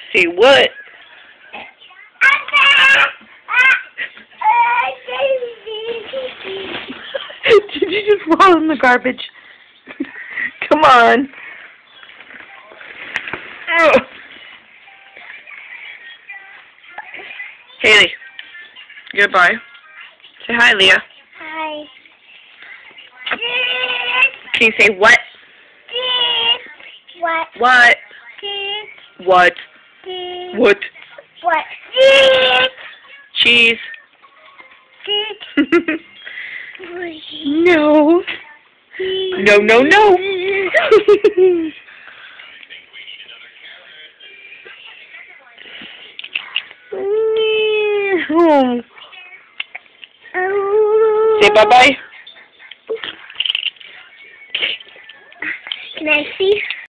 Say what? Did you just fall in the garbage? Come on. Ugh. Haley. Goodbye. Say hi, Leah. Hi. Can you say what? What? What? What? What? What? Cheese. No. No, no, no. Say bye-bye. Can I see?